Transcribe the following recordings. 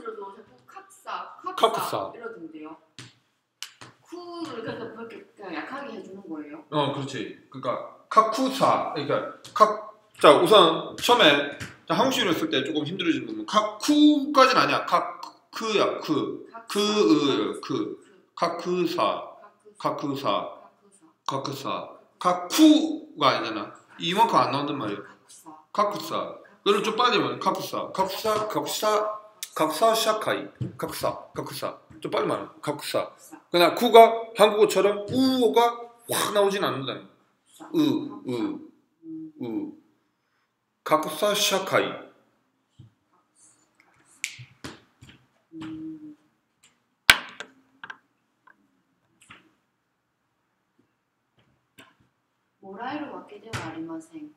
들어도 자꾸 칵사 카쿠사. 이러던데요. 쿠를 그러니까 그렇게 그냥 약하게 해주는 거예요? 그렇지. 그러니까 카쿠사. 그러니까 자 우선 처음에 자, 한국식으로 했을 때 조금 힘들어지는 부분 카쿠까지는 아니야. 카크야 크. 카쿠사. 카쿠가 아니잖아. 이만큼 안 나온단 말이야. 카쿠사. 그걸 좀 빨리 말해. 카쿠사 샤카이. 카쿠사. 좀 빨리 말해. 카쿠사. 그냥 쿠가 한국어처럼 우가 확 나오진 않는다는 거야. 카쿠사 샤카이. 모라이로 맞게 되어 아리마생.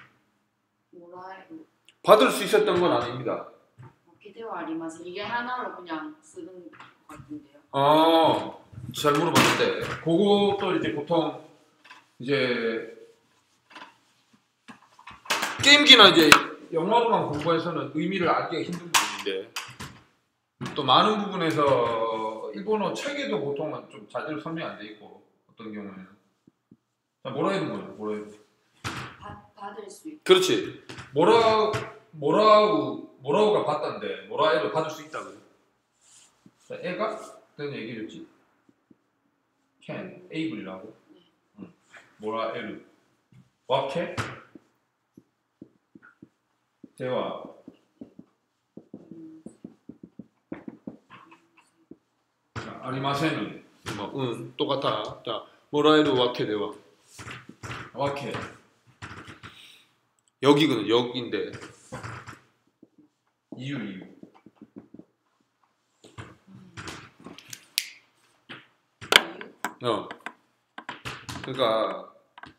모라이로 받을 수 있었던 건 아닙니다. 맞게 되어 아리마생. 이게 하나로 그냥 쓰는 것 같은데요. 잘 물어봤는데 그것도 이제 보통 이제 게임기나 이제 영어로만 공부해서는 의미를 알기가 힘든 부분인데 또 많은 부분에서 일본어 책에도 보통은 좀 자세로 설명이 안 돼 있고 어떤 경우에는 자 뭐라 해도 뭐라 해도 받을 수 있다. 그렇지. 뭐라우가 받던데 뭐라에도 받을 수 있다고. 자, 애가 어떤 얘기를 했지? can, able이라고. 뭐라에를 와케 대화. 자, 아리마센은 똑같아. 자, 뭐라에를 와케 대화. 와케 여기거든. 여기인데 이유 그러니까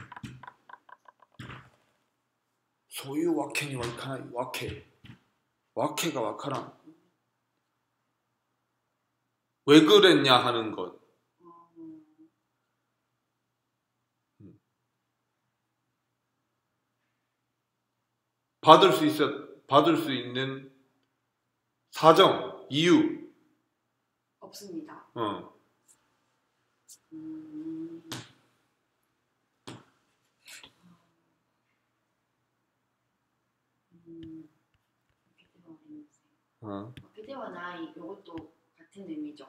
소유 와케니 와카나 와케가 와카랑 왜 그랬냐 하는 것. 받을 수 있는 사정, 이유 없습니다. 그대와 나이 이것도 같은 의미죠.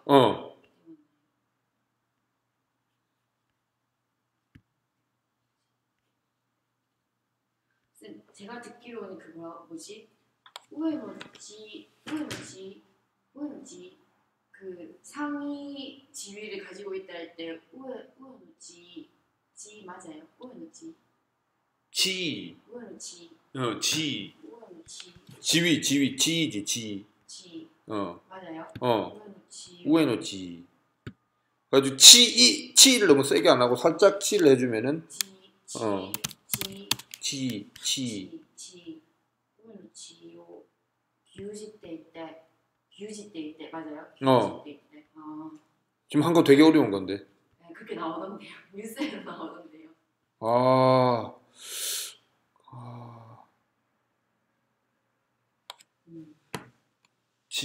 제가 듣기로는 그 뭐지? 우에노지 그 상위 지위를 가지고 있다 할 때 우에노지 맞아요? 우에노지 지 우에노지 지위지 맞아요? 우에노지 그래가지고 치를 너무 세게 안 하고 살짝 치를 해주면은 우에노지요 규지 때 맞아요? 지금 한 거 되게 어려운 건데. 네, 그렇게 나오던데요. 뉴스에도 나오던데요. 지.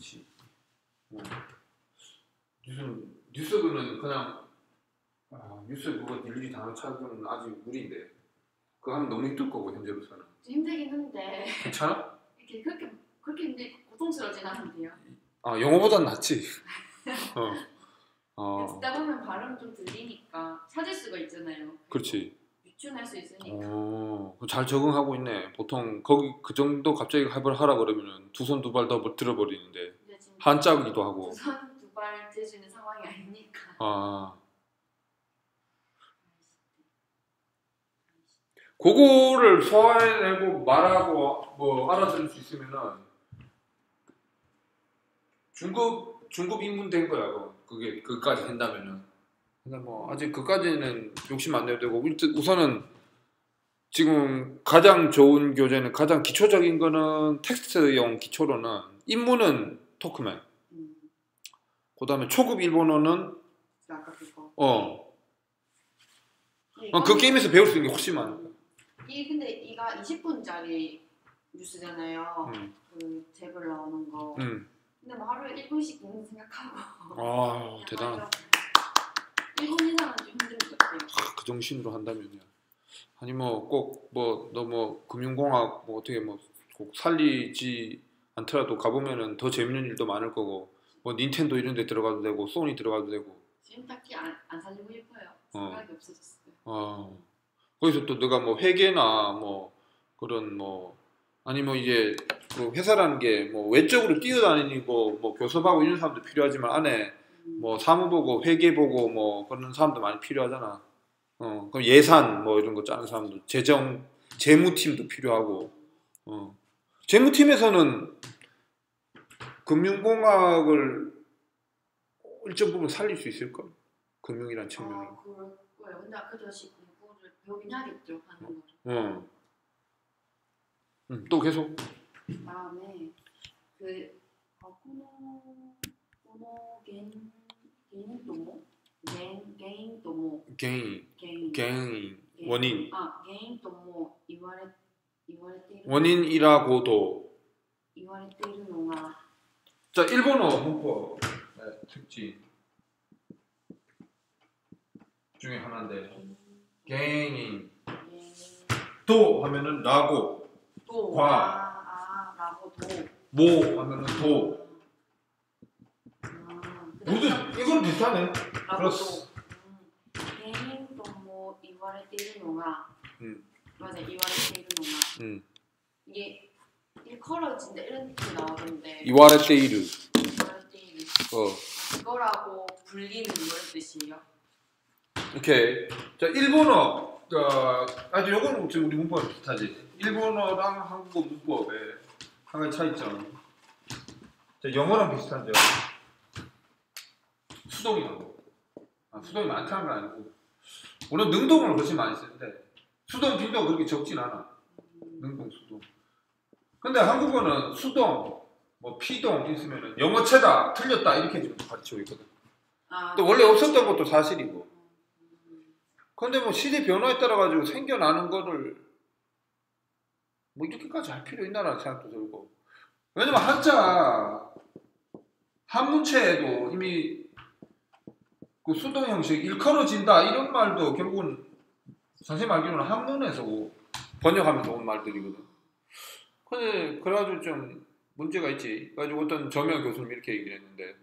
뉴스는 그냥 뉴스 그거 일일이 단어 찾으면 아직 무리인데 그거 하면 너무 힘들 거고 현재로서는. 힘들긴 한데. 괜찮아? 이렇게 그렇게 힘들 고통스러워진 않은데요. 영어보단 낫지. 듣다 보면 발음 좀 들리니까 찾을 수가 있잖아요. 그렇지. 유추할 수 있으니까. 잘 적응하고 있네. 보통 거기 그 정도 갑자기 하라 그러면은 두 손 두 발 더 들어버리는데 한자기도 하고. 두 손 두 발 들 수 있는 상황이 아니니까. 그거를 소화해내고 말하고 뭐 알아들을 수 있으면은 중급 인문 된 거야. 그게 그까지 된다면은. 근데 뭐 아직 그까지는 욕심 안 내도 되고 우선은 지금 가장 좋은 교재는 가장 기초적인 거는 텍스트용 기초로는 인문은 토크맨. 그다음에 초급 일본어는 아까 그거. 그 게임에서 배울 수 있는 게 훨씬 많아. 근데 이가 20분짜리 뉴스잖아요. 그 탭을 나오는 거. 일본식 생각하고. 아 대단. 일본 이상은 좀 힘들 것 같아요. 그 정신으로 한다면요. 아니 뭐 꼭 뭐 너 뭐 금융공학 뭐 어떻게 뭐 꼭 살리지 않더라도 가보면은 더 재밌는 일도 많을 거고 뭐 닌텐도 이런 데 들어가도 되고 소니 들어가도 되고 지금 딱히 안 살리고 싶어요. 생각이 없어졌어요. 거기서 또 너가 뭐 회계나 뭐 그런 뭐 아니면 이제 그 회사라는 게 뭐 외적으로 뛰어다니고 뭐 교섭하고 이런 사람도 필요하지만 안에 뭐 사무 보고 회계 보고 뭐 그런 사람도 많이 필요하잖아. 그럼 예산 뭐 이런 거 짜는 사람도 재무팀도 필요하고. 재무팀에서는 금융공학을 일정 부분 살릴 수 있을까? 금융이란 측면을. 그럴 거예요. 근데 아까 전에 공부를 배우긴 하겠죠. 하는 거를. 또 계속. 다음에 그この 개인 도모 개인 도모 개인 개인 원인 개인 도모 言われている 원인이라고도 言われているのが 자 일본어 문법 특징 중에 하나인데 개인 도 하면은 라고 라고 모 하면은 도 모두 이건 비슷하네. 플러스 개인 도모 言われているのが 맞아 言われているのが 이게 일컬어진다 이런 뜻이 나오던데 이와레테이르 그거라고 불리는 이런 뜻이에요? 오케이. 자 일본어 아주 요거는 지금 우리 문법이 비슷하지. 일본어랑 한국어 문법의 한 가지 차이점. 자 영어랑 비슷한 점. 수동이 많고. 수동이 많다는 건 아니고 물론 능동을 그렇게 많이 쓰는데 수동 빈도가 그렇게 적진 않아. 능동 수동. 근데 한국어는 수동 뭐 피동 있으면은 영어체다 틀렸다 이렇게 좀 가르치고 있거든. 또 원래 없었던 것도 사실이고. 근데 뭐 시대 변화에 따라 가지고 생겨나는 거를 뭐 이렇게까지 할 필요 있나라는 생각도 들고. 왜냐면 한문체에도 이미 그 수동 형식 일컬어진다 이런 말도 결국은 선생님 알기로는 한문에서 번역하면서 온 말들이거든. 근데 그래가지고 좀 문제가 있지. 그래가지고 어떤 저명 교수님 이렇게 얘기를 했는데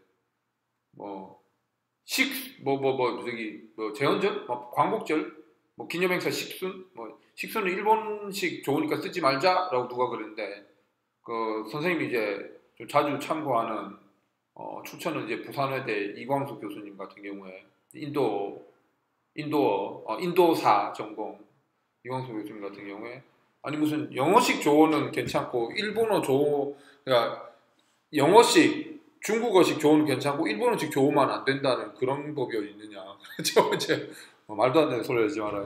제헌절, 광복절, 기념행사 식순, 식순은 일본식 좋으니까 쓰지 말자라고 누가 그랬는데 그 선생님이 이제 좀 자주 참고하는 추천은 이제 부산외대 이광수 교수님 같은 경우에 인도사 전공 이광수 교수님 같은 경우에 아니 무슨 영어식 조어는 괜찮고 일본어 조어 그러니까 영어식 중국어식 조어는 괜찮고 일본어식 조어만 안 된다는 그런 법이 어디 있느냐. 저 이제 말도 안 되는 소리 하지 마라.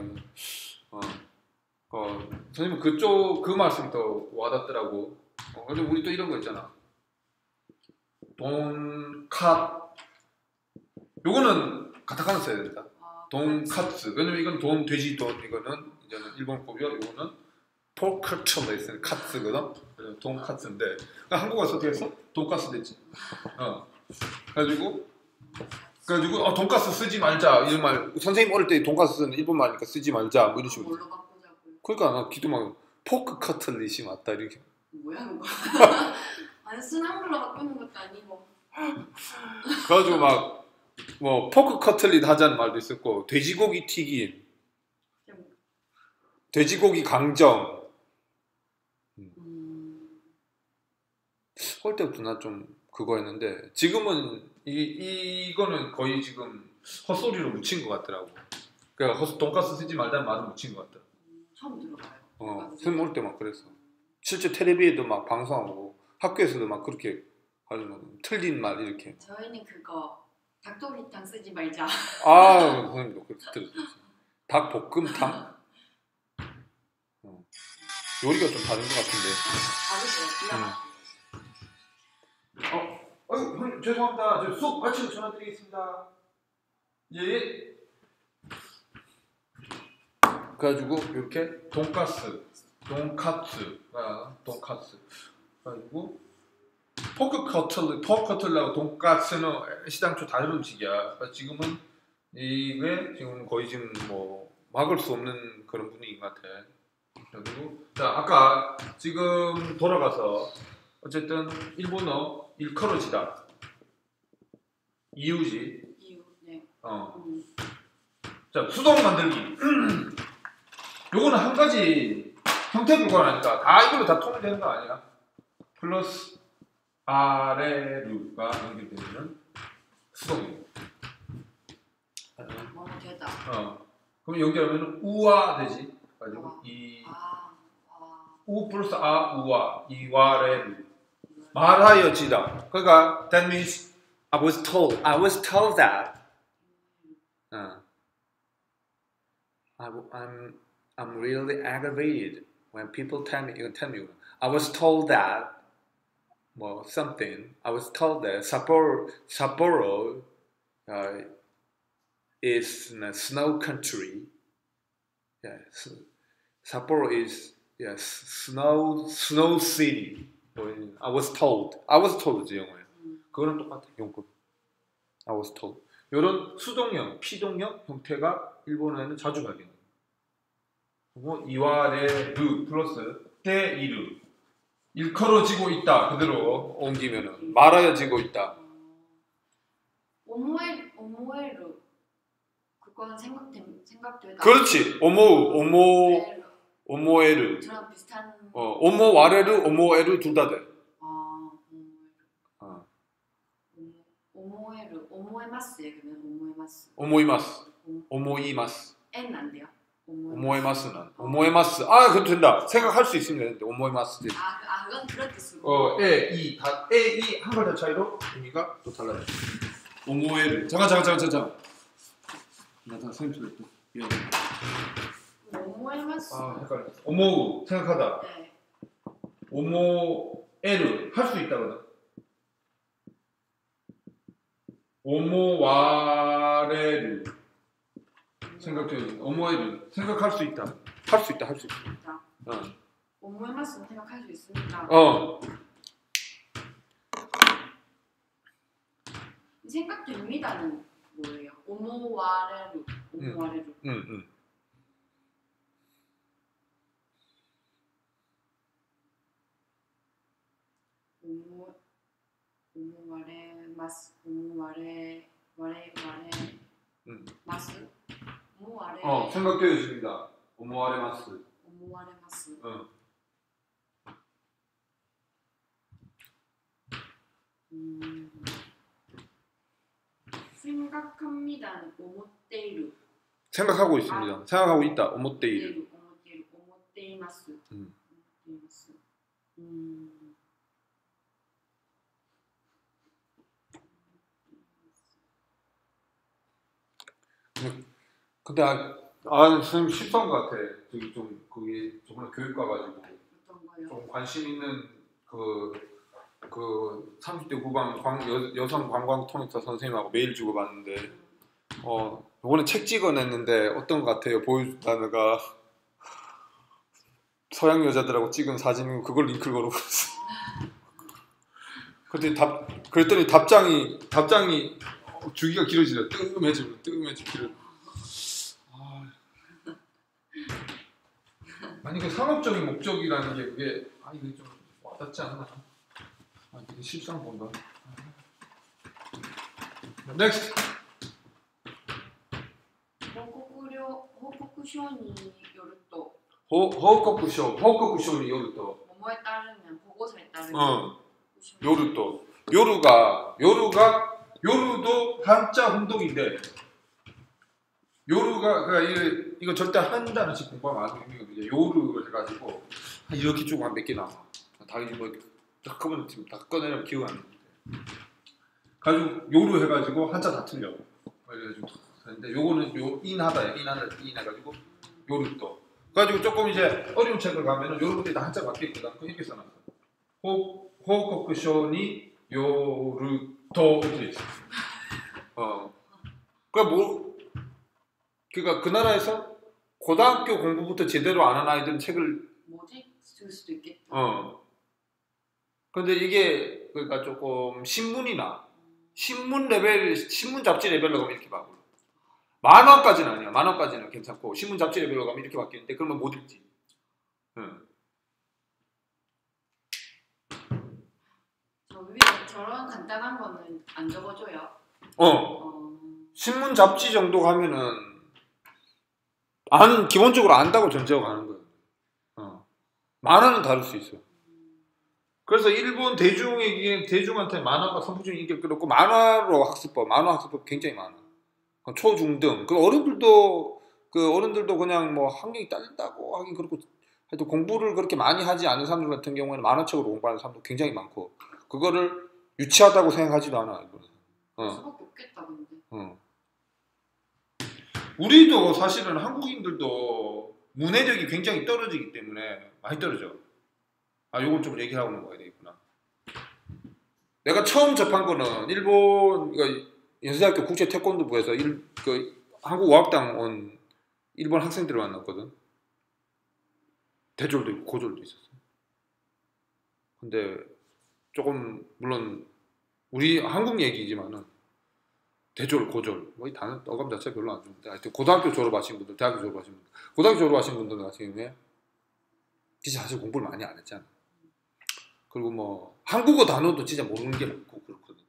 선생님 그 말씀이 더 와닿더라고. 근데 우리 또 이런 거 있잖아. 요거는 가타카나 써야 된다. 돈카츠. 왜냐면 이건 돈 돼지 돈 이거는 이제는 일본법이요. 요거는 포크처럼 있으면 카츠거든. 돈카츠인데 한국어서 어떻게 했어? 돈가스 됐지. 그래가지고 돈가스 쓰지 말자 이런 말. 선생님 어릴 때 돈가스 쓰는 일본 말이니까 쓰지 말자 뭐 이런 식으로. 뭘로 바꾸자고요? 그러니까 나 기도 막 포크 커틀릿이 맞다 이렇게. 뭐야 그거? 아니 순 한글로 바꾸는 것도 아니고. 그래가지고 막 포크 커틀릿 하자는 말도 있었고 돼지고기 튀김, 돼지고기 강정. 할 때부터 나 좀 그거 했는데 지금은 이거는 거의 지금 헛소리로 묻힌 것 같더라고. 그러니까 돈가스 쓰지 말자는 말을 묻힌 것 같더라고. 처음 들어봐요. 선생님 올 때 막 그랬어. 실제 텔레비에도 막 방송하고 학교에서도 막 그렇게 하려면 틀린 말 이렇게. 저희는 그거 닭도리탕 쓰지 말자. 선생님도 그렇게 들었지. 닭볶음탕? 요리가 좀 다른 것 같은데. 다르죠. 형님 죄송합니다. 저 수업 마치고 전화 드리겠습니다. 예. 그래가지고 이렇게 돈가스. 그래가지고 포크커틀하고 돈가스는 시당초 다른 음식이야. 그러니까 지금은 이게 지금 거의 지금 뭐 막을 수 없는 그런 분위기인 것 같아. 그리고 자 아까 지금 돌아가서 어쨌든 일본어 일컬어지다 이유지. 이유. 네. 자 수동 만들기. 요거는 한 가지 형태 불과하니까 다 이걸로 다 통일되는 거 아니야? 플러스 아래루가 연결되면 수동이에요. 뭐 되다. 그럼 연결하면 우와 되지. 가지고 우 플러스 우와 이와레루 말하여지다. 그러니까 that means I was told that. I'm really aggravated when people tell me. I was told that. 뭐 something. I was told that Sapporo is in a snow country. Yes, Sapporo is snow city. I was told지 영어에. 그거랑 똑같아 용법. I was told. 이런 수동형, 피동형 형태가 일본어에는 자주 발견해요. 그리고 이와레루 플러스 해이루. 일컬어지고 있다. 그대로 옮기면은 말하여지고 있다. 오모에루 그거는 생각되다. 그렇지. 오모에루. 저랑 비슷한. 오모와레루, 오모에루 둘 다 돼. 오모에루, 오모에마스에 그러면 오모이마스. N 안 돼요? 오모에마스는 오모에마스. 그것도 된다. 생각할 수 있으면 되는데 오모에마스. 그건 그런 뜻으로. 이 한 글자 차이로 의미가 또 달라져. 오모에를. 잠깐. 나 선생님 소리 또. 미안해. 오모에마스. 헷갈려. 오모우 생각하다. 네. 오모에를 할 수 있다거든. 오모와레를 생각해야지. 오모에를 생각할 수 있다. 할 수 있다. 오모에마스는 생각할 수 있습니다. 생각됩니다는 뭐예요? 오모와레루. 오모와레마스. 마스. 오모와레. 생각되어집니다. 오모와레마스. 생각합니다는 오모테이루. 생각하고 있습니다. 생각하고 있다. 오모테이루. 오모테이마스. 근데 선생님 실수한 것 같아. 저기 좀 그게 저번에 교육 가가지고 좀 관심 있는 그 30대 후반 여성 관광 통역사 선생님하고 메일 주고 봤는데 이번에 책 찍어냈는데 어떤 것 같아요? 보여주다가 서양 여자들하고 찍은 사진이고 그걸 링크를 걸어보고 있어. 그랬더니 답장이 주기가 길어지려. 뜸해지고 길어. 아니 그 상업적인 목적이라는 게 그게 이게 좀 와닿지 않나? 이게 실수한 건가? 넥스트. 호코쿠쇼니 요르토. 호코쿠쇼니 요르토. 뭐뭐에 따르면 보고서에 따르면. 요르토. 요루도 한자 혼동인데 요루가 그러니까 이거 절대 한 단어씩 공부하면 안 되는 게 요루를 해가지고 이렇게 쭉 한 몇 개 나와. 다 이제 딱 하면 지금 다 꺼내려면 기억 안 나는데. 가지고 요루 해가지고 한자 다 틀려. 그래가지고 근데 요거는 인하다야. 인해가지고 요루또. 그래가지고 조금 이제 어려운 책을 가면은 요루들이 다 한자 바뀌거든. 그 이렇게 써놨어. 호코쿠쇼니 요루토 이렇게 있어. 그러니까 그 나라에서 고등학교 공부부터 제대로 안 한 아이들은 책을 뭐지? 쓸 수도 있겠다. 근데 이게 그러니까 조금 신문이나 신문 레벨, 신문 잡지 레벨로 가면 이렇게 바뀌고 만화까지는 아니야. 만화까지는 괜찮고 신문 잡지 레벨로 가면 이렇게 바뀌는데 그러면 못 읽지. 응. 저 위에 저런 간단한 거는 안 적어줘요. 신문 잡지 정도 가면은 기본적으로 안다고 전제하고 가는 거예요. 만화는 다를 수 있어. 그래서 일본 대중한테 만화가 선풍적인 인기를 끌었고 만화 학습법 굉장히 많아. 초중등 그 어른들도 그냥 뭐 한경이 딸린다고 하긴 그렇고 하여튼 공부를 그렇게 많이 하지 않은 사람들 같은 경우에는 만화책으로 공부하는 사람도 굉장히 많고 그거를 유치하다고 생각하지도 않아. 수밖에 없겠다 근데. 우리도 사실은 한국인들도 문해력이 굉장히 떨어지기 때문에 많이 떨어져. 요걸 좀 얘기를 하고 넘어가야 되겠구나. 내가 처음 접한 거는 일본 연세대학교 국제 태권도부에서 한국어학당 온 일본 학생들을 만났거든. 대졸도 있고 고졸도 있었어. 근데 조금 물론 우리 한국 얘기지만은 대졸, 고졸 뭐 이 단어 어감 자체가 별로 안 좋은데 하여튼 고등학교 졸업하신 분들, 대학교 졸업하신 분들, 고등학교 졸업하신 분들 같은 경우에 진짜 사실 공부를 많이 안 했잖아. 그리고 뭐 한국어 단어도 진짜 모르는 게 많고 그렇거든.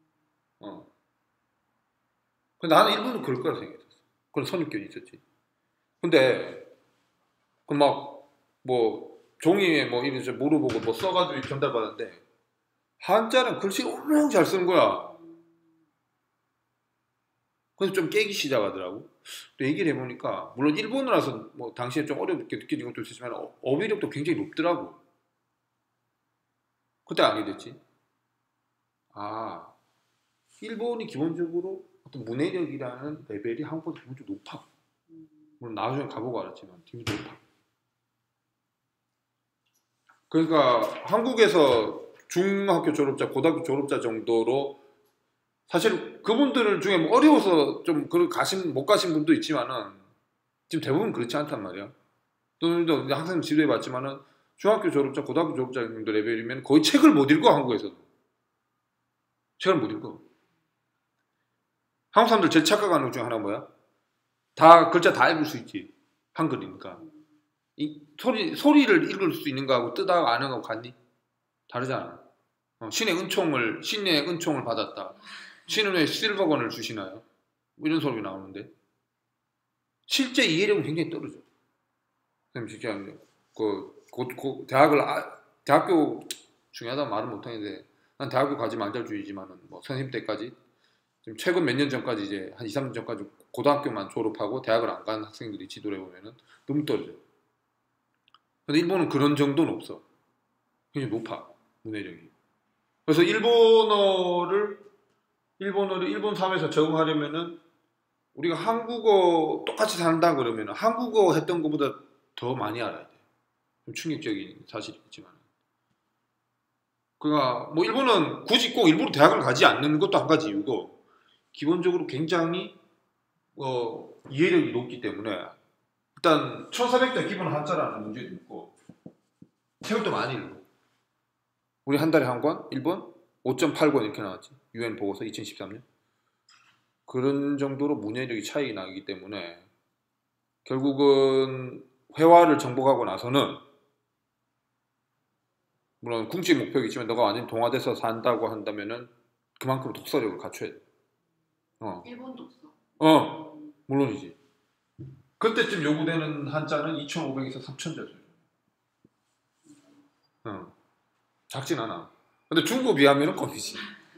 근데 나는 일본은 그럴 거라 생각했었어. 그런 선입견이 있었지. 근데 그 막 뭐 종이에 뭐 이런 좀 물어보고 뭐 써가지고 전달받았는데 한자는 글씨를 엄청 잘 쓰는 거야. 그래서 좀 깨기 시작하더라고. 또 얘기를 해보니까 물론 일본어라서 뭐 당시에 좀 어렵게 느끼는 것도 있었지만 어휘력도 굉장히 높더라고. 그때 알게 됐지. 일본이 기본적으로 어떤 문해력이라는 레벨이 한국보다 기본적으로 높아. 물론 나중에 가보고 알았지만 기본적으로 높아. 그러니까 한국에서 중학교 졸업자, 고등학교 졸업자 정도로 사실 그분들 중에 뭐 어려워서 좀 못 가신 분도 있지만은 지금 대부분 그렇지 않단 말이야. 또는 항상 지도해봤지만은 중학교 졸업자, 고등학교 졸업자 정도 레벨이면 거의 책을 못 읽어 한국에서도. 책을 못 읽어. 한국 사람들 제일 착각하는 것 중에 하나 뭐야? 글자 다 읽을 수 있지. 한글이니까. 소리를 읽을 수 있는 거하고 뜻하고 아는 거하고 같니? 다르잖아. 신의 은총을 받았다. 신은 왜 실버건을 주시나요? 뭐 이런 소리가 나오는데 실제 이해력은 굉장히 떨어져. 선생님 대학교 중요하다고 말은 못하는데 난 대학교 가지 만절주의지만은 뭐 선생님 때까지 지금 최근 몇 년 전까지 이제 한 2, 3년 전까지 고등학교만 졸업하고 대학을 안 간 학생들이 지도를 해보면은 너무 떨어져. 근데 일본은 그런 정도는 없어. 굉장히 높아 문해력이. 그래서 일본어를 일본 사회에서 적응하려면은 우리가 한국어 똑같이 산다 그러면은 한국어 했던 것보다 더 많이 알아야 돼. 좀 충격적인 사실이지만. 그러니까 뭐 일본은 굳이 꼭 일부러 대학을 가지 않는 것도 한 가지 이유고 기본적으로 굉장히 이해력이 높기 때문에 일단 1400자 기본 한자라는 문제도 있고 책을 또 많이 읽고 우리 한 달에 한 권, 1번, 5.8권 이렇게 나왔지. UN 보고서 2013년. 그런 정도로 문해력이 차이 나기 때문에 결국은 회화를 정복하고 나서는 물론 궁극적 목표이겠지만 너가 완전히 동화돼서 산다고 한다면은 그만큼 독서력을 갖춰야 돼. 일본 독서. 물론이지. 그때쯤 요구되는 한자는 2,500에서 3,000자 수준. 작진 않아. 근데 중국에 비하면 껌이지.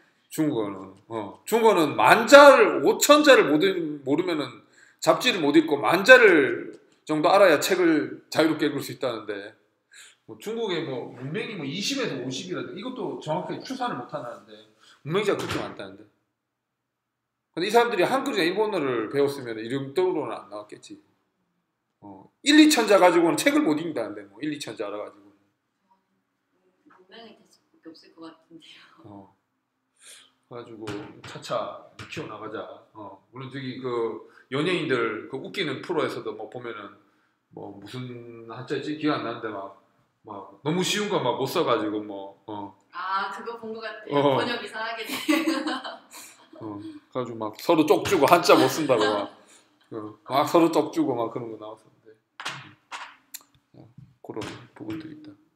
중국어는 만자를 5,000자를 모르면은 잡지를 못 읽고 만자를 정도 알아야 책을 자유롭게 읽을 수 있다는데 뭐 중국에 뭐 문맹이 뭐 20에서 50이라든가 이것도 정확하게 추산을 못 하는데 문맹자가 그렇게 많다는데. 근데 이 사람들이 한글이나 일본어를 배웠으면 이름 떠오르는 안 나왔겠지. 1, 2천자 가지고는 책을 못 읽는다는데 뭐 1, 2천자 알아가지고. 문맹이 될 수밖에 없을 것 같은데요. 그래가지고 차차 키워나가자. 물론 저기 그 연예인들 그 웃기는 프로에서도 뭐 보면은 뭐 무슨 한자지 기억 안 나는데 막 막 너무 쉬운 거 막 못 써가지고 뭐 아 그거 본 것 같아요. 어. 번역 이상하게 돼. 그래가지고 막 서로 쪽 주고 한자 못 쓴다고 막 서로 쪽 주고 막 그런 거 나왔었는데 그런 부분들이 있다.